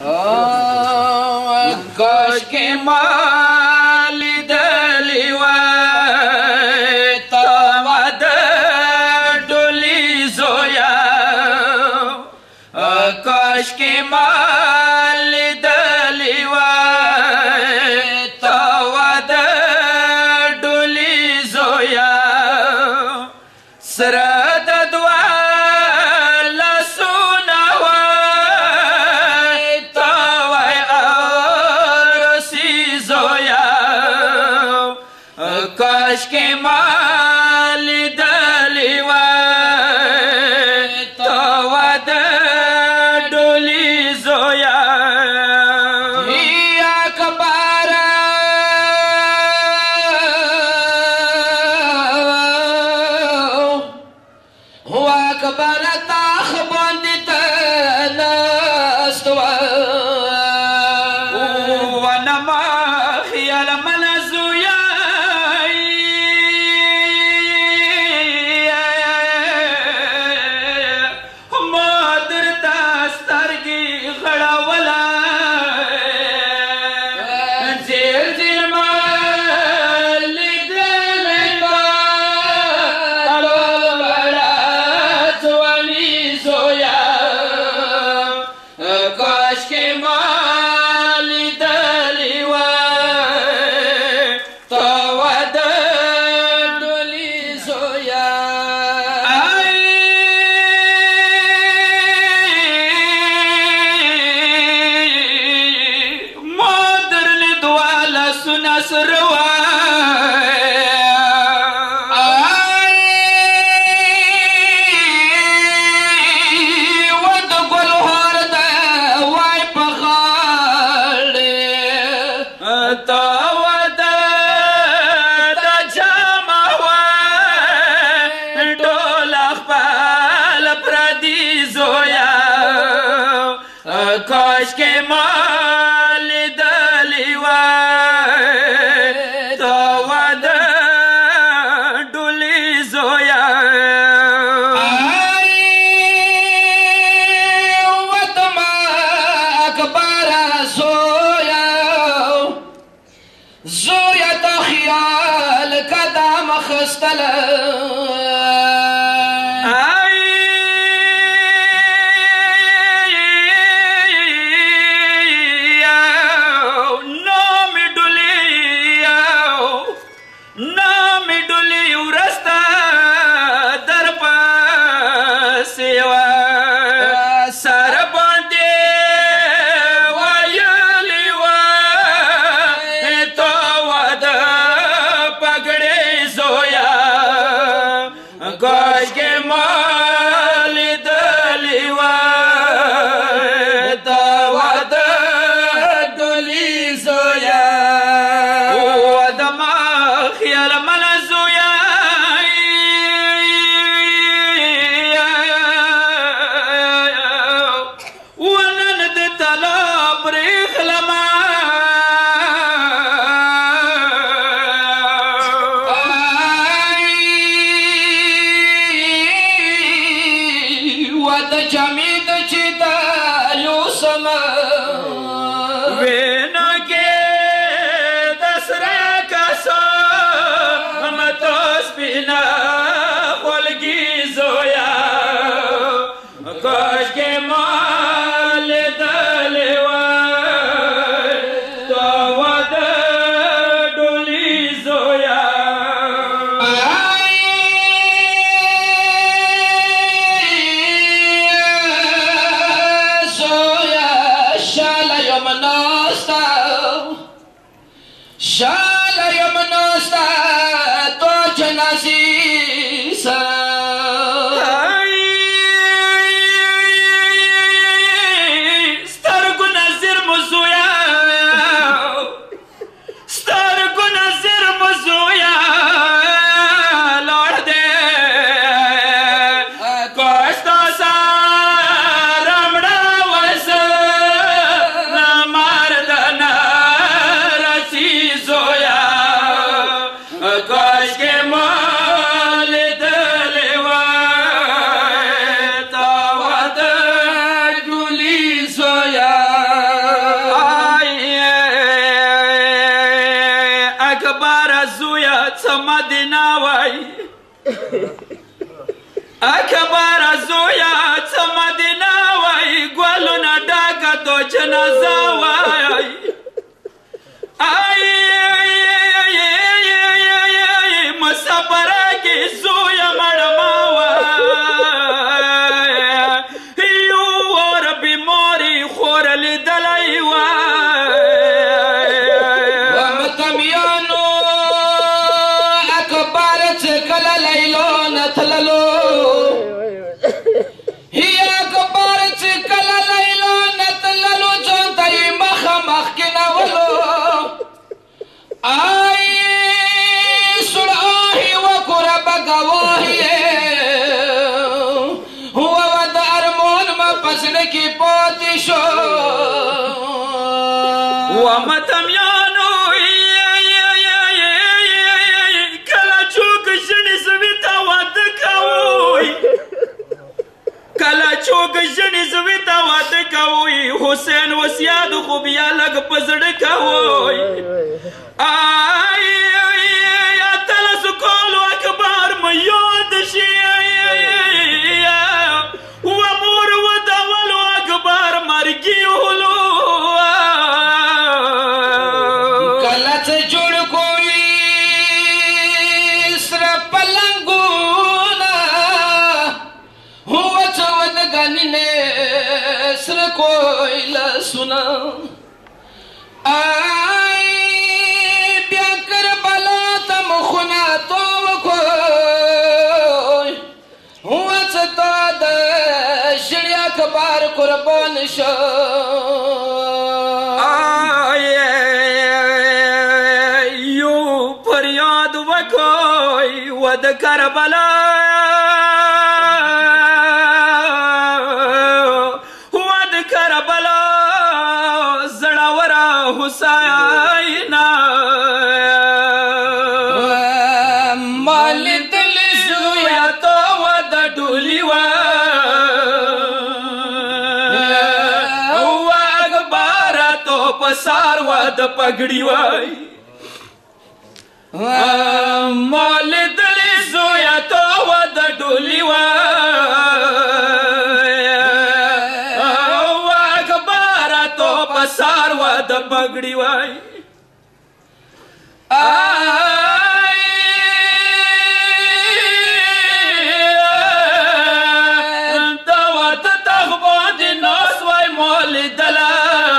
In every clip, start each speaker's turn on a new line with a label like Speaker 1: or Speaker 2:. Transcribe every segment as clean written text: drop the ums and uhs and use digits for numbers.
Speaker 1: کاشکې ما لیدلې وای ته واده ډولۍ زویه کاشکې ما لیدلې وای ته واده ډولۍ زویه سره د دوه لاسونه وای ته وای عروسي زویه کاشکې ما لیدلې وای ته واده ډولۍ زویه
Speaker 2: کبره تاخ باندې ته ناست وه
Speaker 1: ونه ما خیال منه زویه ما درته سترګې غړولی ځیر ځیر ما لیدلی ما کاشکې ما لیدلې وای ته واده ډولۍ زویه ما درلې دوه لاسونه سره ته واده د جامه وای ټول خپل پردي زویه کاشکې ما لیدلې وای ته واده ډولۍ زویه
Speaker 2: وطمه اکبره زویه ته خیال قدم اخیستله
Speaker 1: نامې ډولۍ ورسته در پسې وه سر باندې ویلې وه ته واده پګړۍ زویه ته مدینه وای اکبر زویا څه مدینه وای ګلونه ډکه تو جنازه وای مسافره کې زویا مړما وای یو اور بیماري خور لیدلی وای
Speaker 2: ومتمیانو اکبر چې کله لیلو نه تللو اکبر چې کله لیلو نه تللو ځان ته یې مخامخ کېنولو سړی وکړه به ګواهي وه د ارمان مه په زړه کې پاتې شو
Speaker 1: ومتمیانو کله څوک ژڼې زوی ته واده کوي کله څوک ژڼې زوی ته واده کوي حسین وصیت خو بیا لږ په زړه کوي اتلس کالو اکبر مو یاد شي ومور ودولو اکبر مرګي هلو
Speaker 2: کله څه جوړ کوي سره پلنګونه هو څه ودګنې سره کوی لاسونه بیا کربلا ته مخونه تو کوی هو څه تا د ژړې اکبر قربان شو
Speaker 1: یو فریاد وکوی و د کربلا حسینا مالی دلی زویا تو و د ډولی و اکبر تو پسار و د پګړی وای مالی دلی زویا تو و د ډولی و سار و د پګړی وای د واده تخ باندې ناس وای مولیدله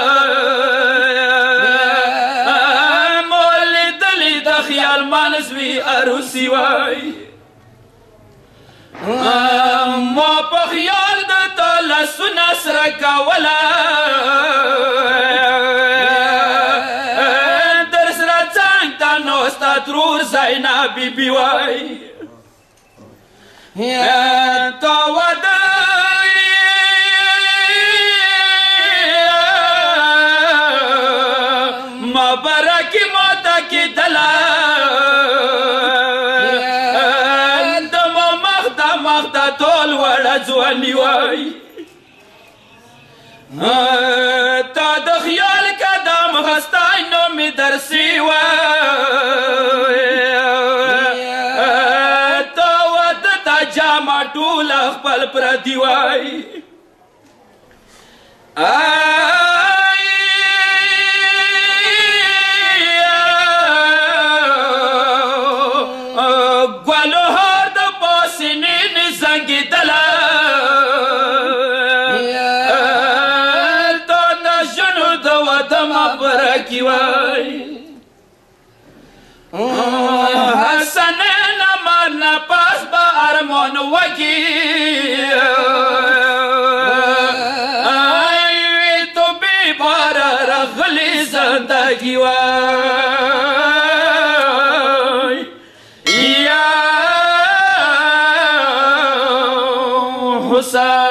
Speaker 1: مولیدلې د خیال مانسوي عروسي وای ما په خیال د تا لاسونه سره کوله ترور زینا بی بی وای تا واده مبارکی ماته کېدله د ما مخته ټول وړه ځواني وای تا د خیال قدم خستی نو می درسی وای تا واده تا جامه ټول خپل پردي وای ګلو هر د پاسینې نه زنګېدله برکی وای حسنین من پاس با ارمان وکی ایوی تو بی بار رغلی زندگی وای یا حسین